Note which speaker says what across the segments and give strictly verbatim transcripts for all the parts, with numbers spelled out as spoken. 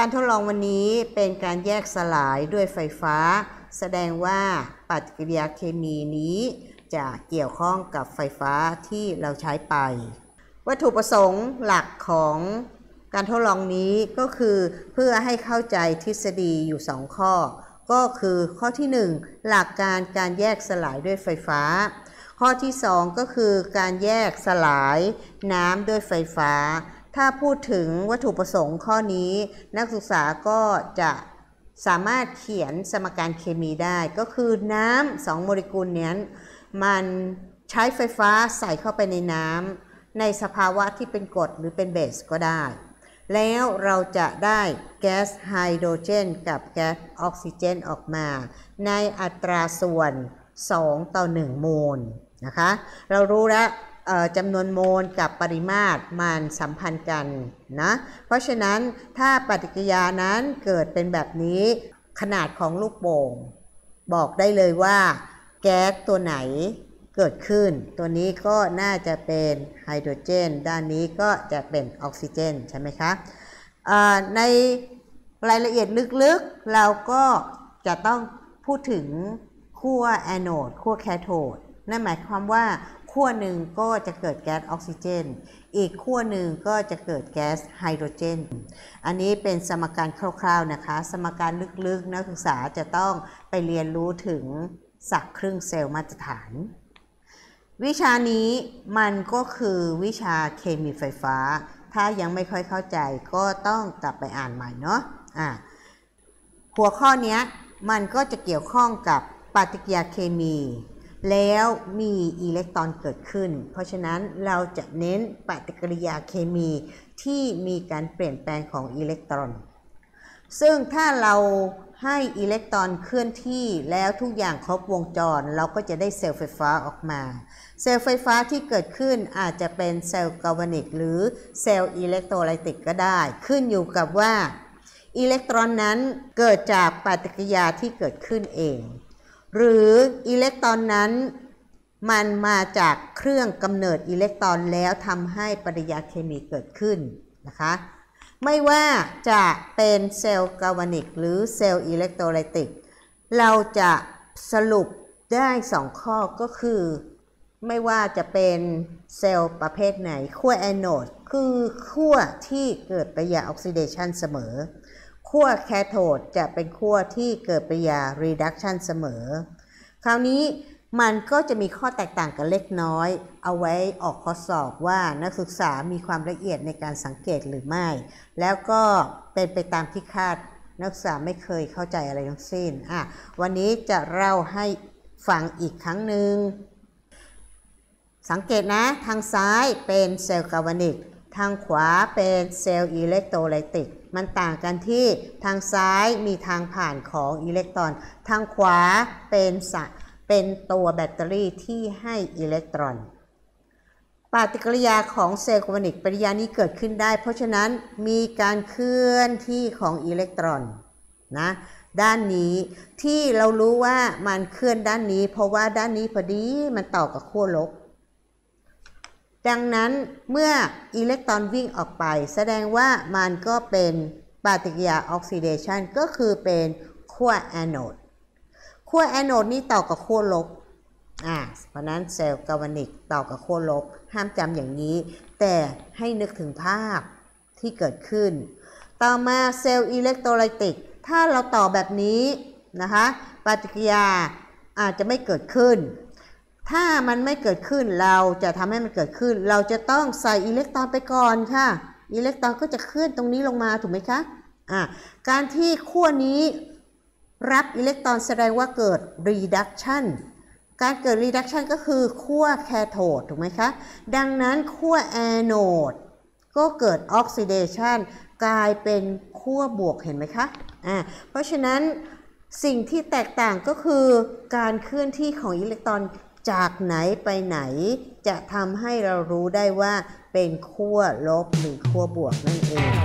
Speaker 1: การทดลองวันนี้เป็นการแยกสลายด้วยไฟฟ้าแสดงว่าปฏิกิริยาเคมีนี้จะเกี่ยวข้องกับไฟฟ้าที่เราใช้ไปวัตถุประสงค์หลักของการทดลองนี้ก็คือเพื่อให้เข้าใจทฤษฎีอยู่สองข้อก็คือข้อที่หนึ่งหลักการการแยกสลายด้วยไฟฟ้าข้อที่สองก็คือการแยกสลายน้ำด้วยไฟฟ้าถ้าพูดถึงวัตถุประสงค์ข้อนี้นักศึกษาก็จะสามารถเขียนสมการเคมีได้ก็คือน้ำสองโมเลกุลนี้มันใช้ไฟฟ้าใส่เข้าไปในน้ำในสภาวะที่เป็นกรดหรือเป็นเบสก็ได้แล้วเราจะได้แก๊สไฮโดรเจนกับแก๊สออกซิเจนออกมาในอัตราส่วนสองต่อหนึ่งโมลนะคะเรารู้แล้วจำนวนโมลกับปริมาตรมันสัมพันธ์กันนะเพราะฉะนั้นถ้าปฏิกิริยานั้นเกิดเป็นแบบนี้ขนาดของลูกโป่งบอกได้เลยว่าแก๊สตัวไหนเกิดขึ้นตัวนี้ก็น่าจะเป็นไฮโดรเจนด้านนี้ก็จะเป็นออกซิเจนใช่ไหมคะในรายละเอียดลึกๆเราก็จะต้องพูดถึงขั้วแอนโอดขั้วแคโทดนั่นหมายความว่าขั้วหนึ่งก็จะเกิดแก๊สออกซิเจนอีกขั้วหนึ่งก็จะเกิดแก๊สไฮโดรเจนอันนี้เป็นสมการคร่าวๆนะคะสมการลึกๆนักศึกษาจะต้องไปเรียนรู้ถึงศักย์ครึ่งเซลล์มาตรฐานวิชานี้มันก็คือวิชาเคมีไฟฟ้าถ้ายังไม่ค่อยเข้าใจก็ต้องกลับไปอ่านใหม่เนาะอ่ะหัวข้อนี้มันก็จะเกี่ยวข้องกับปฏิกิริยาเคมีแล้วมีอิเล็กตรอนเกิดขึ้นเพราะฉะนั้นเราจะเน้นปฏิกิริยาเคมีที่มีการเปลี่ยนแปลงของอิเล็กตรอนซึ่งถ้าเราให้อิเล็กตรอนเคลื่อนที่แล้วทุกอย่างครบวงจรเราก็จะได้เซลล์ไฟฟ้าออกมาเซลล์ไฟฟ้าที่เกิดขึ้นอาจจะเป็นเซลล์กาลวานิกหรือเซลล์อิเล็กโทรไลติกก็ได้ขึ้นอยู่กับว่าอิเล็กตรอนนั้นเกิดจากปฏิกิริยาที่เกิดขึ้นเองหรืออิเล็กตรอนนั้นมันมาจากเครื่องกำเนิดอิเล็กตรอนแล้วทำให้ปฏิกิริยาเคมีเกิดขึ้นนะคะไม่ว่าจะเป็นเซลล์กาลวานิกหรือเซลล์อิเล็กโทรไลติกเราจะสรุปได้สองข้อก็คือไม่ว่าจะเป็นเซลล์ประเภทไหนขั้วแอนโอดคือขั้วที่เกิดปฏิกิริยาออกซิเดชันเสมอขั้วแคโทดจะเป็นขั้วที่เกิดปฏิกิริยารีดักชันเสมอคราวนี้มันก็จะมีข้อแตกต่างกันเล็กน้อยเอาไว้ออกข้อสอบว่านักศึกษามีความละเอียดในการสังเกตหรือไม่แล้วก็เป็นไปตามที่คาดนักศึกษาไม่เคยเข้าใจอะไรทั้งสิ้นอ่ะวันนี้จะเล่าให้ฟังอีกครั้งหนึ่งสังเกตนะทางซ้ายเป็นเซลล์กาลวานิกทางขวาเป็นเซลล์อิเล็กโทรไลติกมันต่างกันที่ทางซ้ายมีทางผ่านของอิเล็กตรอนทางขวาเป็นสะเป็นตัวแบตเตอรี่ที่ให้อิเล็กตรอนปฏิกิริยาของเซลล์กาลวานิกปฏิกิริยานี้เกิดขึ้นได้เพราะฉะนั้นมีการเคลื่อนที่ของอิเล็กตรอนนะด้านนี้ที่เรารู้ว่ามันเคลื่อนด้านนี้เพราะว่าด้านนี้พอดีมันต่อกับขั้วลบดังนั้นเมื่ออิเล็กตรอนวิ่งออกไปแสดงว่ามันก็เป็นปฏิกิริยาออกซิเดชันก็คือเป็นขั้วแอนโอดขั้วแอนโอดนี้ต่อกับขั้วลบอ่าเพราะนั้นเซลล์กาลวานิกต่อกับขั้วลบห้ามจำอย่างนี้แต่ให้นึกถึงภาพที่เกิดขึ้นต่อมาเซลล์อิเล็กโทรไลติกถ้าเราต่อแบบนี้นะคะปฏิกิริยาอาจจะไม่เกิดขึ้นถ้ามันไม่เกิดขึ้นเราจะทำให้มันเกิดขึ้นเราจะต้องใส่อิเล็กตรอนไปก่อนค่ะอิเล็กตรอนก็จะเคลื่อนตรงนี้ลงมาถูกไหมคะอ่าการที่ขั้วนี้รับอิเล็กตรอนแสดงว่าเกิด reduction การเกิด reduction ก็คือขั้วแคโทดถูกไหมคะดังนั้นขั้วแอนโอดก็เกิด oxidation กลายเป็นขั้วบวกเห็นไหมคะอ่าเพราะฉะนั้นสิ่งที่แตกต่างก็คือการเคลื่อนที่ของอิเล็กตรอนจากไหนไปไหนจะทำให้เรารู้ได้ว่าเป็นขั้วลบหรือขั้วบวกนั่นเอง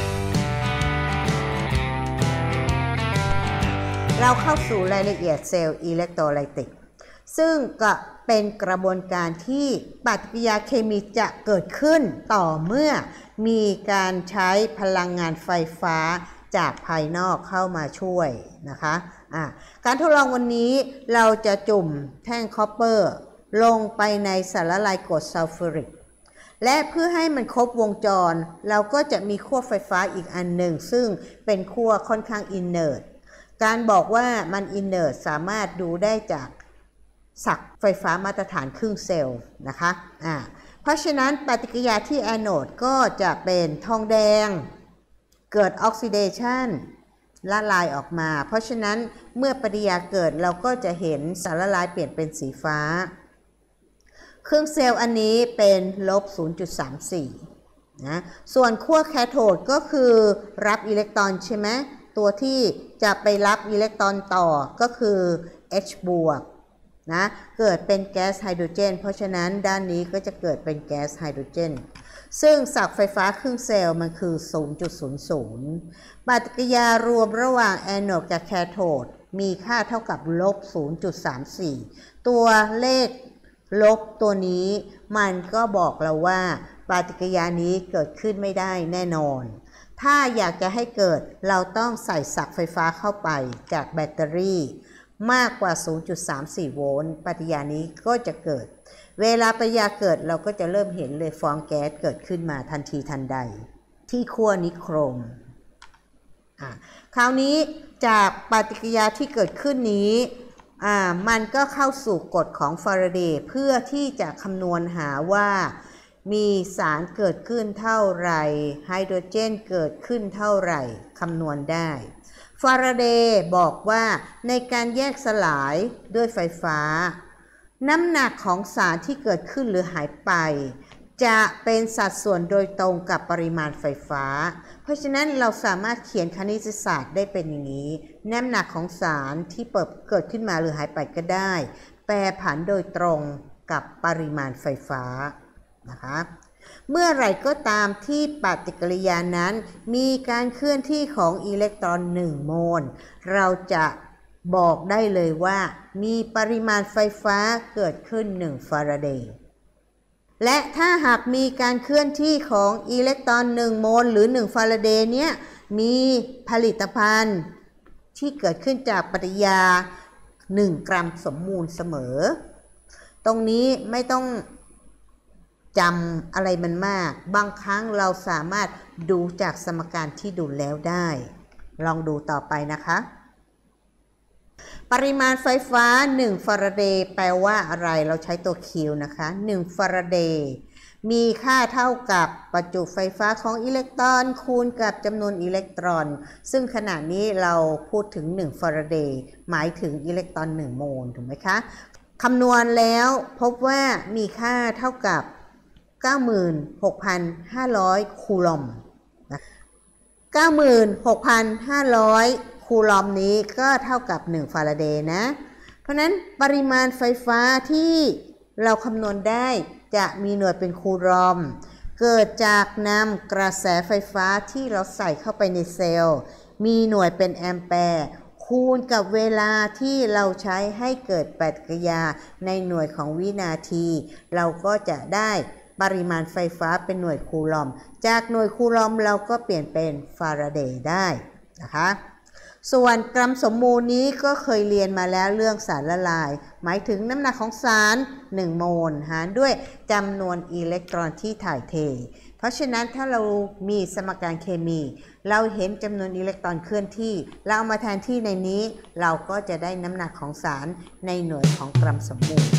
Speaker 1: เราเข้าสู่รายละเอียดเซลล์อิเล็กโทรไลติกซึ่งก็เป็นกระบวนการที่ปฏิกิริยาเคมีจะเกิดขึ้นต่อเมื่อมีการใช้พลังงานไฟฟ้าจากภายนอกเข้ามาช่วยนะคะะการทดลองวันนี้เราจะจุ่มแท่งคอปเปอร์ลงไปในสารละลายกรดซัลฟูริกและเพื่อให้มันครบวงจรเราก็จะมีขั้วไฟฟ้าอีกอันหนึ่งซึ่งเป็นขั้วค่อนข้างอินเนอร์ตการบอกว่ามันอินเนอร์ตสามารถดูได้จากศักไฟฟ้ามาตรฐานครึ่งเซลล์นะคะอ่าเพราะฉะนั้นปฏิกิริยาที่แอนโนดก็จะเป็นทองแดงเกิดออกซิเดชันละลายออกมาเพราะฉะนั้นเมื่อปฏิกิริยาเกิดเราก็จะเห็นสารละลายเปลี่ยนเป็นสีฟ้าครึ่งเซลล์อันนี้เป็นลบ ศูนย์จุดสามสี่ นะส่วนขั้วแคโทดก็คือรับอิเล็กตรอนใช่ไหมตัวที่จะไปรับอิเล็กตรอนต่อก็คือ H บวกนะเกิดเป็นแก๊สไฮโดรเจนเพราะฉะนั้นด้านนี้ก็จะเกิดเป็นแก๊สไฮโดรเจนซึ่งศักไฟฟ้าครึ่งเซลล์มันคือ ศูนย์จุดศูนย์ศูนย์ ปฏิกิริยารวมระหว่างแอนโนดกับแคโทดมีค่าเท่ากับลบ ศูนย์จุดสามสี่ ตัวเลขลบตัวนี้มันก็บอกเราว่าปฏิกิริยานี้เกิดขึ้นไม่ได้แน่นอนถ้าอยากจะให้เกิดเราต้องใส่ศักไฟฟ้าเข้าไปจากแบตเตอรี่มากกว่า ศูนย์จุดสามสี่ โวลต์ปฏิกิริยานี้ก็จะเกิดเวลาปฏิกิริยาเกิดเราก็จะเริ่มเห็นเลยฟองแก๊สเกิดขึ้นมาทันทีทันใดที่ขั้วนิโครมอ่ะคราวนี้จากปฏิกิริยาที่เกิดขึ้นนี้อ่ามันก็เข้าสู่กฎของฟาราเดย์เพื่อที่จะคำนวณหาว่ามีสารเกิดขึ้นเท่าไหร่ไฮโดรเจนเกิดขึ้นเท่าไหร่คำนวณได้ฟาราเดย์บอกว่าในการแยกสลายด้วยไฟฟ้าน้ำหนักของสารที่เกิดขึ้นหรือหายไปจะเป็นสัดส่วนโดยตรงกับปริมาณไฟฟ้าเพราะฉะนั้นเราสามารถเขียนคณิตศาสตร์ได้เป็นอย่างนี้น้ำหนักของสารที่เกิดขึ้นมาหรือหายไปก็ได้แปรผันโดยตรงกับปริมาณไฟฟ้านะคะเมื่อไหร่ก็ตามที่ปฏิกิริยานั้นมีการเคลื่อนที่ของอิเล็กตรอนหนึ่งโมลเราจะบอกได้เลยว่ามีปริมาณไฟฟ้าเกิดขึ้นหนึ่งฟาราเดย์และถ้าหากมีการเคลื่อนที่ของอิเล็กตรอนหนึ่งโมลหรือหนึ่งฟาราเดย์เนี้ยมีผลิตภัณฑ์ที่เกิดขึ้นจากปฏิกิริยาหนึ่งกรัมสมมูลเสมอตรงนี้ไม่ต้องจำอะไรมันมากบางครั้งเราสามารถดูจากสมการที่ดูแล้วได้ลองดูต่อไปนะคะปริมาณไฟฟ้าหนึ่งฟาราเดย์แปลว่าอะไรเราใช้ตัว Q นะคะหนึ่งฟาราเดย์มีค่าเท่ากับประจุไฟฟ้าของอิเล็กตรอนคูณกับจำนวนอิเล็กตรอนซึ่งขณะนี้เราพูดถึงหนึ่งฟาราเดย์หมายถึงอิเล็กตรอนหนึ่งโมลถูกไหมคะคำนวณแล้วพบว่ามีค่าเท่ากับ เก้าหมื่นหกพันห้าร้อย คูลอมนะ เก้าหมื่นหกพันห้าร้อย คูลอมนี้ก็เท่ากับหนึ่งฟาราเดย์นะเพราะนั้นปริมาณไฟฟ้าที่เราคำนวณได้จะมีหน่วยเป็นคูลอมเกิดจากนำกระแสไฟฟ้าที่เราใส่เข้าไปในเซลล์มีหน่วยเป็นแอมแปร์คูณกับเวลาที่เราใช้ให้เกิดปฏิกิริยาในหน่วยของวินาทีเราก็จะได้ปริมาณไฟฟ้าเป็นหน่วยคูลอมจากหน่วยคูลอมเราก็เปลี่ยนเป็นฟาราเดย์ได้นะคะส่วนกรัมสมมูลนี้ก็เคยเรียนมาแล้วเรื่องสารละลายหมายถึงน้ำหนักของสารหนึ่งโมลหารด้วยจำนวนอิเล็กตรอนที่ถ่ายเทเพราะฉะนั้นถ้าเรามีสมการเคมีเราเห็นจำนวนอิเล็กตรอนเคลื่อนที่เราเอามาแทนที่ในนี้เราก็จะได้น้ำหนักของสารในหน่วยของกรัมสมมูล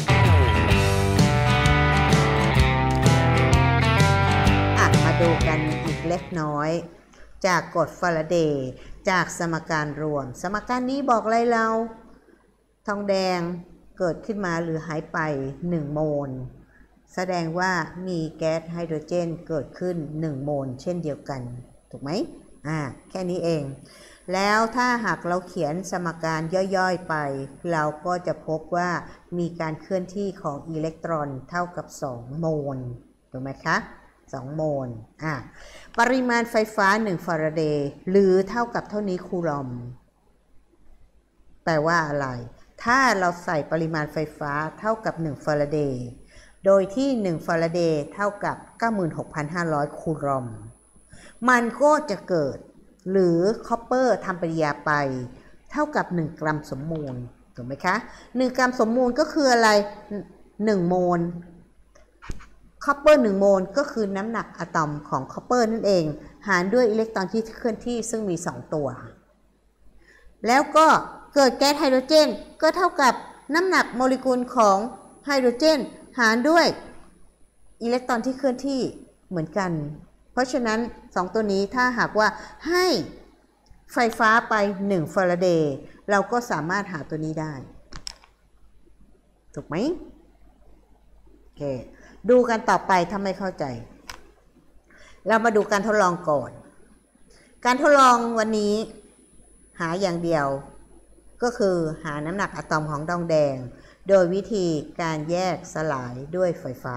Speaker 1: มาดูกันอีกเล็กน้อยจากกฎฟาราเดย์จากสมการรวมสมการนี้บอกอะไรเราทองแดงเกิดขึ้นมาหรือหายไปหนึ่งโมลแสดงว่ามีแก๊สไฮโดรเจนเกิดขึ้นหนึ่งโมลเช่นเดียวกันถูกไหมอ่าแค่นี้เองแล้วถ้าหากเราเขียนสมการย่อยๆไปเราก็จะพบว่ามีการเคลื่อนที่ของอิเล็กตรอนเท่ากับสองโมลถูกไหมคะสองโมลอ่ะปริมาณไฟฟ้าหนึ่งฟาราเดย์หรือเท่ากับเท่านี้คูลอมแปลว่าอะไรถ้าเราใส่ปริมาณไฟฟ้าเท่ากับหนึ่งฟาราเดย์โดยที่หนึ่งฟาราเดย์เท่ากับ เก้าหมื่นหกพันห้าร้อย คูลอมมันก็จะเกิดหรือคอปเปอร์ทำปฏิกิริยาไปเท่ากับหนึ่งกรัมสมมูลถูกไหมคะหนึ่งกรัมสมมูลก็คืออะไรหนึ่งโมลคอปเปอร์หนึ่งโมลก็คือน้ำหนักอะตอมของคอปเปอร์นั่นเองหารด้วยอิเล็กตรอนที่เคลื่อนที่ซึ่งมีสองตัวแล้วก็เกิดแก๊สไฮโดรเจนก็เท่ากับน้ำหนักโมเลกุลของไฮโดรเจนหารด้วยอิเล็กตรอนที่เคลื่อนที่เหมือนกันเพราะฉะนั้นสองตัวนี้ถ้าหากว่าให้ไฟฟ้าไปหนึ่งฟาราเดย์เราก็สามารถหาตัวนี้ได้ถูกไหมโอเคดูกันต่อไปถ้าไม่เข้าใจเรามาดูการทดลองก่อนการทดลองวันนี้หาอย่างเดียวก็คือหาน้ำหนักอะตอมของทองแดงโดยวิธีการแยกสลายด้วยไฟฟ้า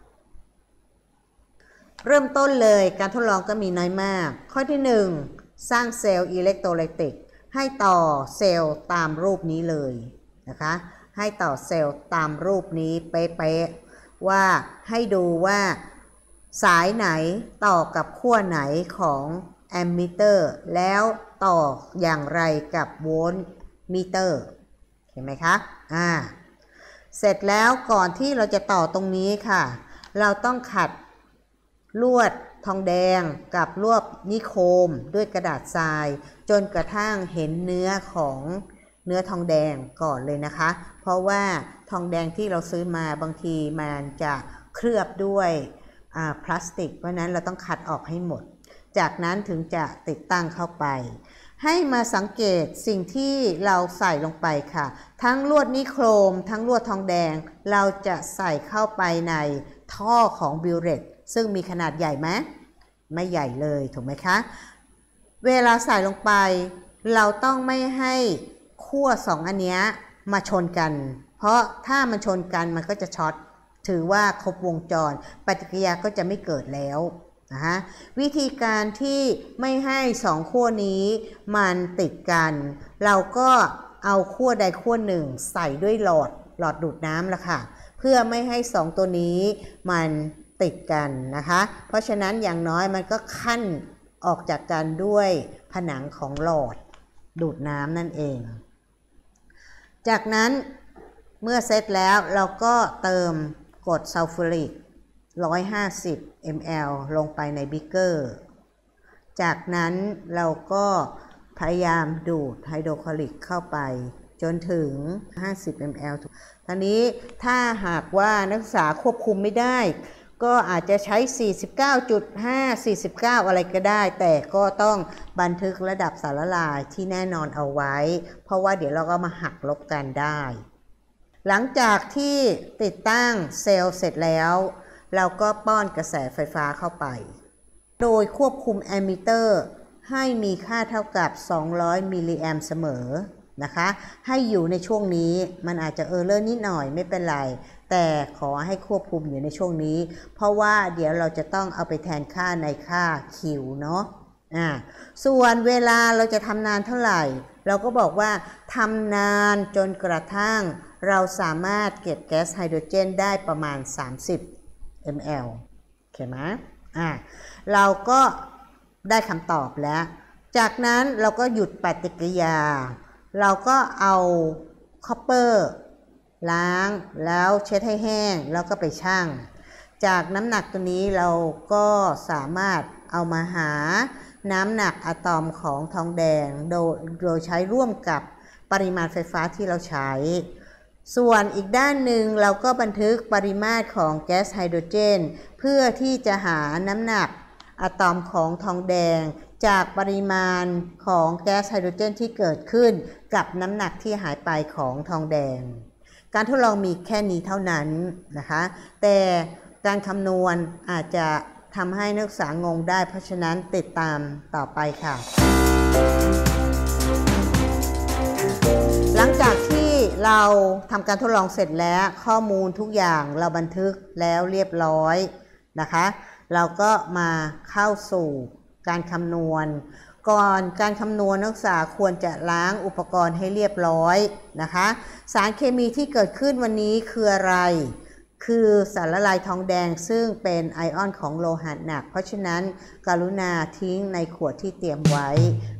Speaker 1: เริ่มต้นเลยการทดลองก็มีน้อยมากข้อที่หนึ่งสร้างเซลล์อิเล็กโทรไลติกให้ต่อเซลล์ตามรูปนี้เลยนะคะให้ต่อเซลล์ตามรูปนี้เป๊ะๆว่าให้ดูว่าสายไหนต่อกับขั้วไหนของแอมมิเตอร์แล้วต่ออย่างไรกับโวลต์มิเตอร์เห็นไหมคะอ่าเสร็จแล้วก่อนที่เราจะต่อตรงนี้ค่ะเราต้องขัดลวดทองแดงกับลวดนิโคมด้วยกระดาษทรายจนกระทั่งเห็นเนื้อของเนื้อทองแดงก่อนเลยนะคะเพราะว่าทองแดงที่เราซื้อมาบางทีมันจะเคลือบด้วยพลาสติกเพราะนั้นเราต้องขัดออกให้หมดจากนั้นถึงจะติดตั้งเข้าไปให้มาสังเกตสิ่งที่เราใส่ลงไปค่ะทั้งลวดนิโครมทั้งลวดทองแดงเราจะใส่เข้าไปในท่อของบิวเรตซึ่งมีขนาดใหญ่ไหมไม่ใหญ่เลยถูกไหมคะเวลาใส่ลงไปเราต้องไม่ให้ขั้วสองอันนี้มาชนกันเพราะถ้ามันชนกันมันก็จะช็อตถือว่าครบวงจรปฏิกิริยาก็จะไม่เกิดแล้วนะวิธีการที่ไม่ให้สองขั้วนี้มันติดกันเราก็เอาขั้วใดขั้วหนึ่งใส่ด้วยหลอดหลอดดูดน้ำละค่ะเพื่อไม่ให้สองตัวนี้มันติดกันนะคะเพราะฉะนั้นอย่างน้อยมันก็ขั้นออกจากกันด้วยผนังของหลอดดูดน้ำนั่นเองจากนั้นเมื่อเสร็จแล้วเราก็เติมกรดซัลฟูริกหนึ่งร้อยห้าสิบมิลลิลิตร ลงไปในบิกเกอร์จากนั้นเราก็พยายามดูดไฮโดรคลอริกเข้าไปจนถึงห้าสิบมิลลิลิตร ทีนี้ถ้าหากว่านักศึกษาควบคุมไม่ได้ก็อาจจะใช้ สี่สิบเก้าจุดห้า สี่สิบเก้า อะไรก็ได้แต่ก็ต้องบันทึกระดับสารละลายที่แน่นอนเอาไว้เพราะว่าเดี๋ยวเราก็มาหักลบกันได้หลังจากที่ติดตั้งเซลล์เสร็จแล้วเราก็ป้อนกระแสไฟฟ้าเข้าไปโดยควบคุมแอมมิเตอร์ให้มีค่าเท่ากับสองร้อยมิลลิแอมป์เสมอนะคะให้อยู่ในช่วงนี้มันอาจจะเออร์เลอร์นิดหน่อยไม่เป็นไรแต่ขอให้ควบคุมอยู่ในช่วงนี้เพราะว่าเดี๋ยวเราจะต้องเอาไปแทนค่าในค่า Q เนาะอ่าส่วนเวลาเราจะทำนานเท่าไหร่เราก็บอกว่าทำนานจนกระทั่งเราสามารถเก็บแก๊สไฮโดรเจนได้ประมาณสามสิบมิลลิลิตร โอเคไหมอ่าเราก็ได้คำตอบแล้วจากนั้นเราก็หยุดปฏิกิริยาเราก็เอาคอปเปอร์ล้างแล้วเช็ดให้แห้งแล้วก็ไปชั่งจากน้ำหนักตัวนี้เราก็สามารถเอามาหาน้ำหนักอะตอมของทองแดงโดยโดยใช้ร่วมกับปริมาณไฟฟ้าที่เราใช้ส่วนอีกด้านหนึ่งเราก็บันทึกปริมาตรของแก๊สไฮโดรเจนเพื่อที่จะหาน้ำหนักอะตอมของทองแดงจากปริมาณของแก๊สไฮโดรเจนที่เกิดขึ้นกับน้ำหนักที่หายไปของทองแดงการทดลองมีแค่นี้เท่านั้นนะคะแต่การคำนวณอาจจะทำให้นักศึกษางงได้เพราะฉะนั้นติดตามต่อไปค่ะหลังจากที่เราทำการทดลองเสร็จแล้วข้อมูลทุกอย่างเราบันทึกแล้วเรียบร้อยนะคะเราก็มาเข้าสู่การคำนวณก่อนการคำนวณนักศึกษาควรจะล้างอุปกรณ์ให้เรียบร้อยนะคะสารเคมีที่เกิดขึ้นวันนี้คืออะไรคือสารละลายทองแดงซึ่งเป็นไอออนของโลหะหนักเพราะฉะนั้นกรุณาทิ้งในขวดที่เตรียมไว้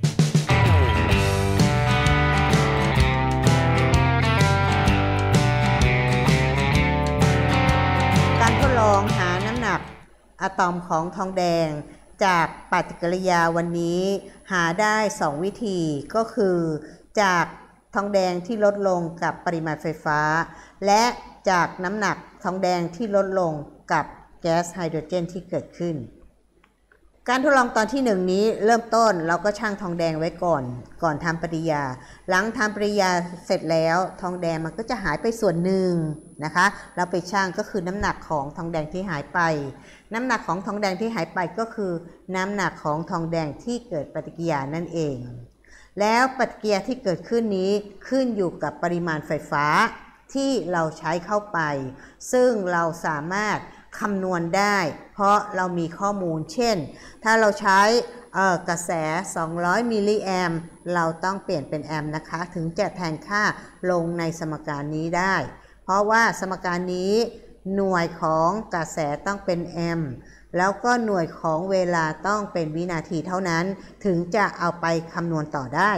Speaker 1: การทดลองหาน้ำหนักอะตอมของทองแดงจากปฏิกิริยาวันนี้หาได้สองวิธีก็คือจากทองแดงที่ลดลงกับปริมาณไฟฟ้าและจากน้ำหนักทองแดงที่ลดลงกับแก๊สไฮโดรเจนที่เกิดขึ้นการทดลองตอนที่หนึ่งนี้เริ่มต้นเราก็ชั่งทองแดงไว้ก่อนก่อนทำปฏิกิริยาหลังทำปฏิกิริยาเสร็จแล้วทองแดงมันก็จะหายไปส่วนหนึ่งนะคะเราไปชั่งก็คือน้ำหนักของทองแดงที่หายไปน้ำหนักของทองแดงที่หายไปก็คือน้ำหนักของทองแดงที่เกิดปฏิกิริยานั่นเองแล้วปฏิกิริยาที่เกิดขึ้นนี้ขึ้นอยู่กับปริมาณไฟฟ้าที่เราใช้เข้าไปซึ่งเราสามารถคำนวณได้เพราะเรามีข้อมูลเช่นถ้าเราใช้กระแสสองร้อยมิลลิแอมป์เราต้องเปลี่ยนเป็นแอมป์นะคะถึงจะแทนค่าลงในสมการนี้ได้เพราะว่าสมการนี้หน่วยของกระแสต้องเป็นแอมป์แล้วก็หน่วยของเวลาต้องเป็นวินาทีเท่านั้นถึงจะเอาไปคำนวณต่อได้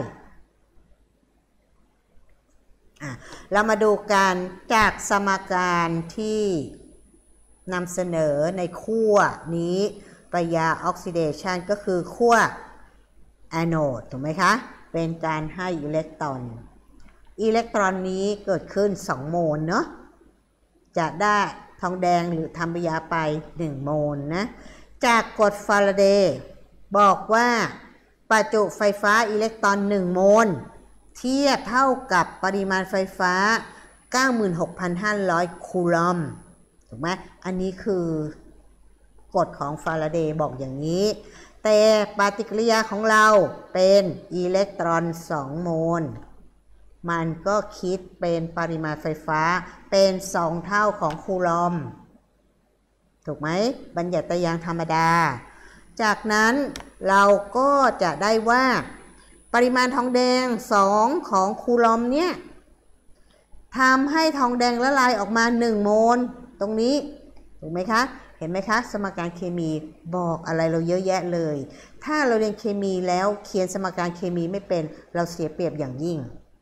Speaker 1: เรามาดูกันจากสมการที่นำเสนอในขั้วนี้ปฏิกิริยาออกซิเดชันก็คือขั้วแอนโอดถูกไหมคะเป็นการให้อิเล็กตรอนอิเล็กตรอนนี้เกิดขึ้นสองโมลเนาะจะได้ทองแดงหรือทำปฏิกิริยาไปหนึ่งโมลนะจากกฎฟาราเดย์บอกว่าประจุไฟฟ้าอิเล็กตรอนหนึ่งโมลเทียบเท่ากับปริมาณไฟฟ้า เก้าหมื่นหกพันห้าร้อย คูลอมถูกไหมอันนี้คือกฎของฟาราเดย์บอกอย่างนี้แต่ปฏิกิริยาของเราเป็นอิเล็กตรอนสองโมลมันก็คิดเป็นปริมาณไฟฟ้าเป็นสองเท่าของคูลอมถูกไหมบัญญัติยางธรรมดาจากนั้นเราก็จะได้ว่าปริมาณทองแดงสองของคูลอมเนี่ยทำให้ทองแดงละลายออกมาหนึ่งโมลตรงนี้ถูกไหมคะเห็นไหมคะสมการเคมีบอกอะไรเราเยอะแยะเลยถ้าเราเรียนเคมีแล้วเขียนสมการเคมีไม่เป็นเราเสียเปรียบอย่างยิ่ง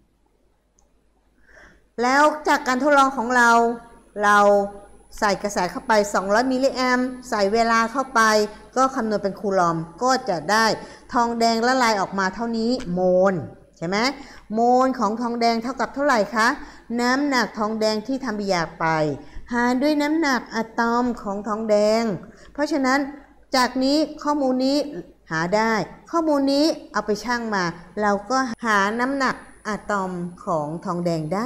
Speaker 1: แล้วจากการทดลองของเราเราใส่กระแสเข้าไปสองร้อยมิลลิแอมป์ใส่เวลาเข้าไปก็คำนวณเป็นคูลอมก็จะได้ทองแดงละลายออกมาเท่านี้โมลใช่ไหมโมลของทองแดงเท่ากับเท่าไหร่คะน้ำหนักทองแดงที่ทำปฏิกิริยาไปหารด้วยน้ำหนักอะตอมของทองแดงเพราะฉะนั้นจากนี้ข้อมูลนี้หาได้ข้อมูลนี้เอาไปชั่งมาเราก็หาน้ำหนักอะตอมของทองแดงได้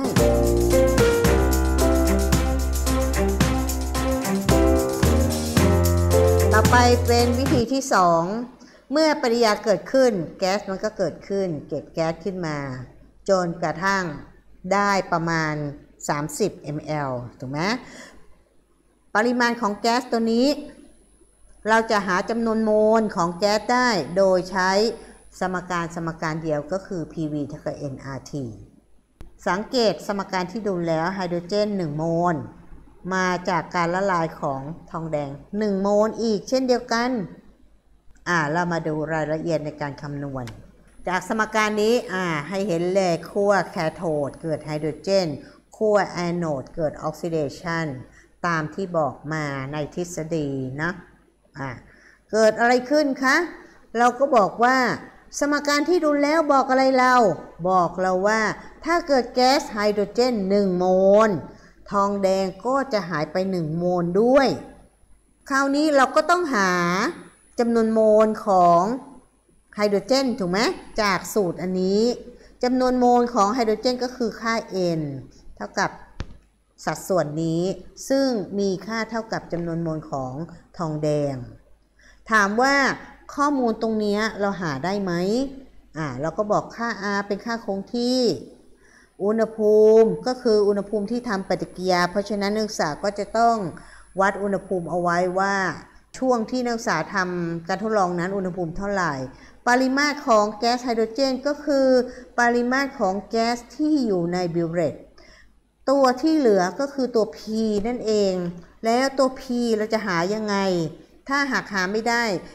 Speaker 1: ต่อไปเป็นวิธีที่สองเมื่อปฏิกิริยาเกิดขึ้นแก๊สมันก็เกิดขึ้นเก็บแก๊สขึ้นมาจนกระทั่งได้ประมาณสามสิบมิลลิลิตร ถูกไหมปริมาณของแก๊สตัวนี้เราจะหาจำนวนโมลของแก๊สได้โดยใช้สมการสมการเดียวก็คือ พี วี เท่ากับ เอ็น อาร์ ที สังเกตสมการที่ดูแล้วไฮโดรเจนหนึ่งโมลมาจากการละลายของทองแดงหนึ่งโมลอีกเช่นเดียวกันอ่าเรามาดูรายละเอียดในการคำนวณจากสมการนี้อ่าให้เห็นเลยขั้วแคโทดเกิดไฮโดรเจนขั้วแอนโอดเกิดออกซิเดชันตามที่บอกมาในทฤษฎีนะอ่าเกิดอะไรขึ้นคะเราก็บอกว่าสมการที่ดูแล้วบอกอะไรเราบอกเราว่าถ้าเกิดแก๊สไฮโดรเจนหนึ่งโมลทองแดงก็จะหายไปหนึ่งโมลด้วยคราวนี้เราก็ต้องหาจำนวนโมลของไฮโดรเจนถูกไหมจากสูตรอันนี้จำนวนโมลของไฮโดรเจนก็คือค่า N เท่ากับสัดส่วนนี้ซึ่งมีค่าเท่ากับจำนวนโมลของทองแดงถามว่าข้อมูลตรงนี้เราหาได้ไหมอ่าเราก็บอกค่า R เป็นค่าคงที่อุณหภูมิก็คืออุณหภูมิที่ทำปฏิกิริยาเพราะฉะนั้นนักศึกษาก็จะต้องวัดอุณหภูมิเอาไว้ว่าช่วงที่นักศึกษาทำการทดลองนั้นอุณหภูมิเท่าไหร่ปริมาตรของแก๊สไฮโดรเจนก็คือปริมาตรของแก๊สที่อยู่ในบิวเรตตัวที่เหลือก็คือตัว P นั่นเองแล้วตัว P เราจะหายังไงถ้าหากหาไม่ได้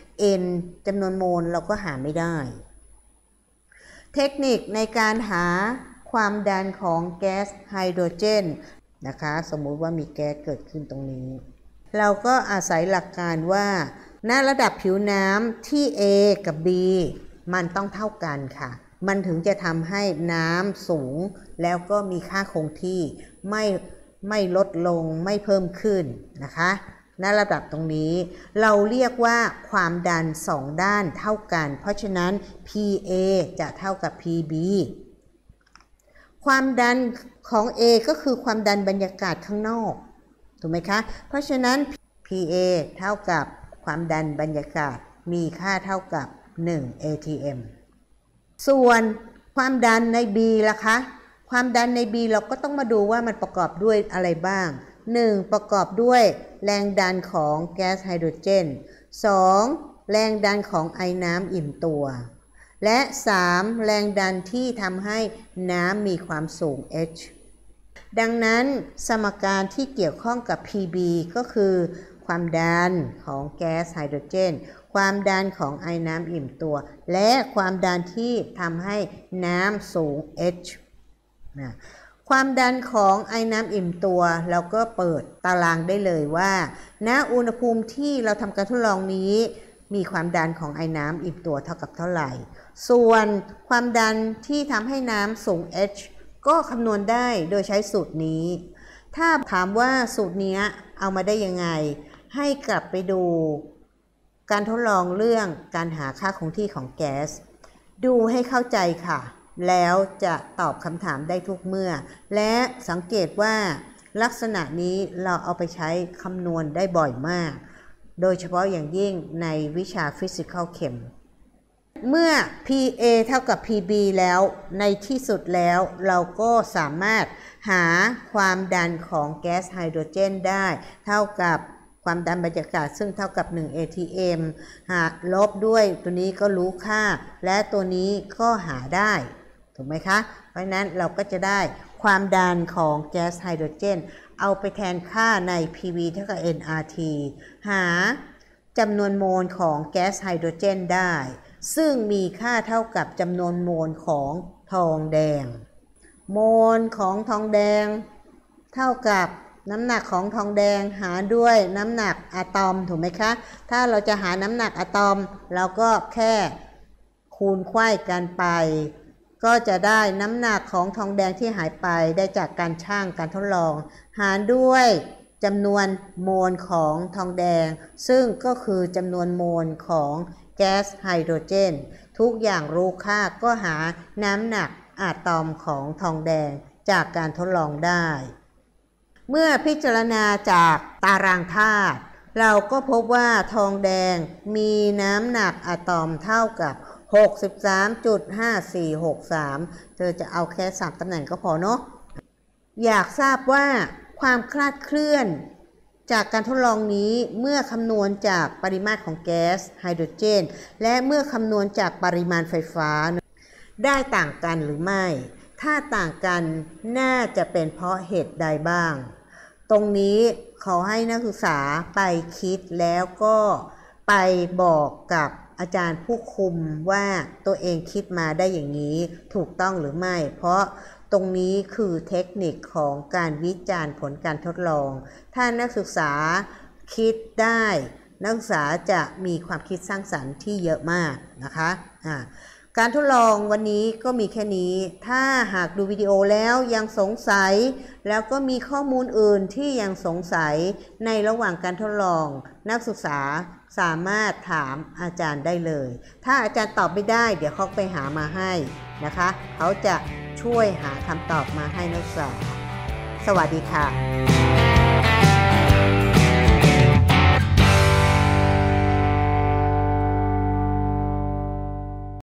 Speaker 1: N จำนวนโมลเราก็หาไม่ได้เทคนิคในการหาความดันของแก๊สไฮโดรเจนนะคะสมมุติว่ามีแก๊สเกิดขึ้นตรงนี้เราก็อาศัยหลักการว่าณระดับผิวน้ำที่ A กับ B มันต้องเท่ากันค่ะมันถึงจะทำให้น้ำสูงแล้วก็มีค่าคงที่ไม่ไม่ลดลงไม่เพิ่มขึ้นนะคะณระดับตรงนี้เราเรียกว่าความดันสองด้านเท่ากันเพราะฉะนั้น พี เอ จะเท่ากับ พี บี ความดันของ A ก็คือความดันบรรยากาศข้างนอกถูกไหมคะเพราะฉะนั้น พี เอ เท่ากับความดันบรรยากาศมีค่าเท่ากับหนึ่ง เอ ที เอ็ม ส่วนความดันใน B ล่ะคะความดันใน B เราก็ต้องมาดูว่ามันประกอบด้วยอะไรบ้างหนึ่งประกอบด้วยแรงดันของแก๊สไฮโดรเจนสองแรงดันของไอน้ำอิ่มตัวและสามแรงดันที่ทำให้น้ำมีความสูง H ดังนั้นสมการที่เกี่ยวข้องกับ พี บี ก็คือความดันของแก๊สไฮโดรเจนความดันของไอน้ำอิ่มตัวและความดันที่ทำให้น้ำสูง H นะความดันของไอน้ำอิ่มตัวเราก็เปิดตารางได้เลยว่าณอุณหภูมิที่เราทำการทดลองนี้มีความดันของไอน้ำอิ่มตัวเท่ากับเท่าไหร่ส่วนความดันที่ทำให้น้ำสูง H ก็คำนวณได้โดยใช้สูตรนี้ถ้าถามว่าสูตรนี้เอามาได้ยังไงให้กลับไปดูการทดลองเรื่องการหาค่าคงที่ของแก๊สดูให้เข้าใจค่ะแล้วจะตอบคำถามได้ทุกเมื่อและสังเกตว่าลักษณะนี้เราเอาไปใช้คำนวณได้บ่อยมากโดยเฉพาะอย่างยิ่งในวิชา Physical Chem เมื่อ พี เอ เท่ากับ พี บี แล้วในที่สุดแล้วเราก็สามารถหาความดันของแก๊สไฮโดรเจนได้เท่ากับความดันบรรยากาศซึ่งเท่ากับหนึ่ง เอ ที เอ็ม หากลบด้วยตัวนี้ก็รู้ค่าและตัวนี้ก็หาได้ถูกไหมคะเพราะนั้นเราก็จะได้ความดันของแก๊สไฮโดรเจนเอาไปแทนค่าใน พี วี เท่ากับ เอ็น อาร์ ที หาจำนวนโมลของแก๊สไฮโดรเจนได้ซึ่งมีค่าเท่ากับจำนวนโมลของทองแดงโมลของทองแดงเท่ากับน้ำหนักของทองแดงหาด้วยน้ำหนักอะตอมถูกไหมคะถ้าเราจะหาน้ำหนักอะตอมเราก็แค่คูณไขว้กันไปก็จะได้น้ำหนักของทองแดงที่หายไปได้จากการชั่งการทดลองหารด้วยจำนวนโมลของทองแดงซึ่งก็คือจำนวนโมลของแก๊สไฮโดรเจนทุกอย่างรู้ค่าก็หาน้ำหนักอะตอมของทองแดงจากการทดลองได้เมื่อพิจารณาจากตารางธาตุเราก็พบว่าทองแดงมีน้ำหนักอะตอมเท่ากับ หกสิบสามจุดห้าสี่หกสาม เธอจะเอาแค่สามตำแหน่งก็พอเนาะอยากทราบว่าความคลาดเคลื่อนจากการทดลองนี้เมื่อคำนวณจากปริมาตรของแก๊สไฮโดรเจนและเมื่อคำนวณจากปริมาณไฟฟ้าได้ต่างกันหรือไม่ถ้าต่างกันน่าจะเป็นเพราะเหตุใดบ้างตรงนี้ขอให้นักศึกษาไปคิดแล้วก็ไปบอกกับอาจารย์ผู้คุมว่าตัวเองคิดมาได้อย่างนี้ถูกต้องหรือไม่เพราะตรงนี้คือเทคนิคของการวิจารณ์ผลการทดลองถ้านักศึกษาคิดได้นักศึกษาจะมีความคิดสร้างสรรค์ที่เยอะมากนะคะอ่าการทดลองวันนี้ก็มีแค่นี้ถ้าหากดูวิดีโอแล้วยังสงสัยแล้วก็มีข้อมูลอื่นที่ยังสงสัยในระหว่างการทดลองนักศึกษาสามารถถามอาจารย์ได้เลยถ้าอาจารย์ตอบไม่ได้เดี๋ยวเขาไปหามาให้นะคะเขาจะช่วยหาคำตอบมาให้นักศึกษาสวัสดีค่ะ